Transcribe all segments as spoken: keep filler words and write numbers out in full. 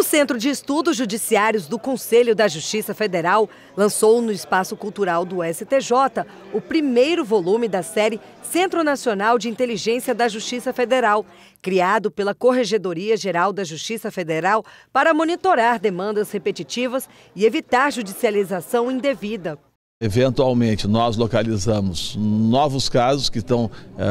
Centro de Estudos Judiciários do Conselho da Justiça Federal lançou no Espaço Cultural do S T J o primeiro volume da série Centro Nacional de Inteligência da Justiça Federal, criado pela Corregedoria Geral da Justiça Federal para monitorar demandas repetitivas e evitar judicialização indevida. Eventualmente, nós localizamos novos casos que estão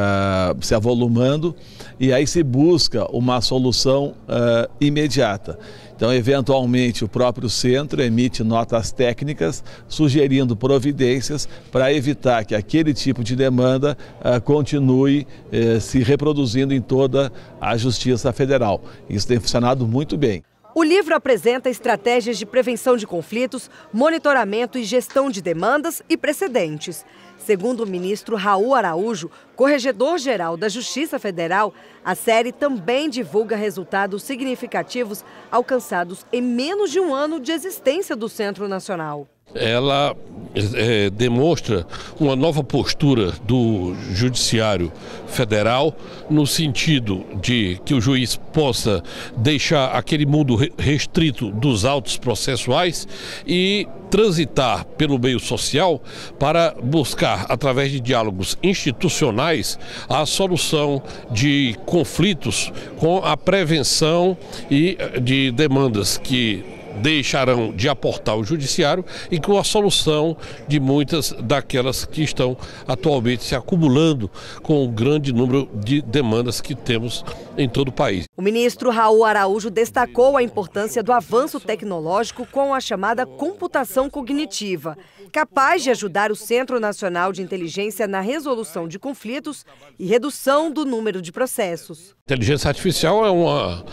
uh, se avolumando e aí se busca uma solução uh, imediata. Então, eventualmente, o próprio centro emite notas técnicas sugerindo providências para evitar que aquele tipo de demanda uh, continue uh, se reproduzindo em toda a Justiça Federal. Isso tem funcionado muito bem. O livro apresenta estratégias de prevenção de conflitos, monitoramento e gestão de demandas e precedentes. Segundo o ministro Raul Araújo, corregedor-geral da Justiça Federal, a série também divulga resultados significativos alcançados em menos de um ano de existência do Centro Nacional. Ela é, demonstra uma nova postura do Judiciário Federal no sentido de que o juiz possa deixar aquele mundo restrito dos autos processuais e transitar pelo meio social para buscar, através de diálogos institucionais, a solução de conflitos com a prevenção e de demandas que deixarão de aportar o judiciário e com a solução de muitas daquelas que estão atualmente se acumulando com o grande número de demandas que temos em todo o país. O ministro Raul Araújo destacou a importância do avanço tecnológico com a chamada computação cognitiva, capaz de ajudar o Centro Nacional de Inteligência na resolução de conflitos e redução do número de processos. A inteligência artificial é uma,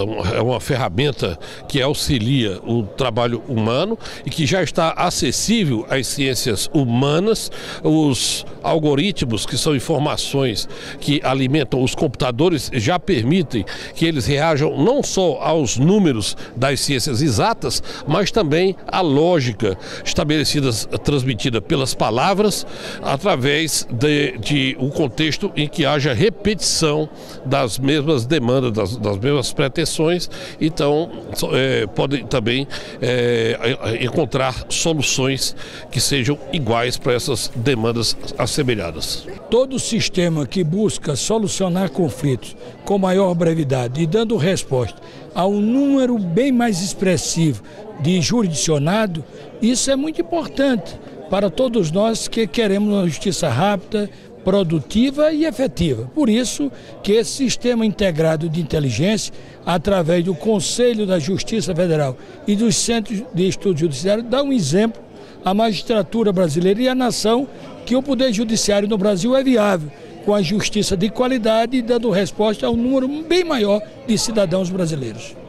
é uma ferramenta que auxilia o trabalho humano e que já está acessível às ciências humanas. Os algoritmos, que são informações que alimentam os computadores, já permitem que eles reajam não só aos números das ciências exatas, mas também à lógica estabelecida, transmitida pelas palavras, através de, de um contexto em que haja repetição das mesmas demandas, das, das mesmas pretensões. Então, é, podem também é, encontrar soluções que sejam iguais para essas demandas assemelhadas. Todo sistema que busca solucionar conflitos com maior brevidade e dando resposta a um número bem mais expressivo de jurisdicionado, isso é muito importante para todos nós que queremos uma justiça rápida, produtiva e efetiva. Por isso que esse sistema integrado de inteligência, através do Conselho da Justiça Federal e dos Centros de Estudos Judiciários, dá um exemplo à magistratura brasileira e à nação que o Poder Judiciário no Brasil é viável, com a justiça de qualidade e dando resposta a um número bem maior de cidadãos brasileiros.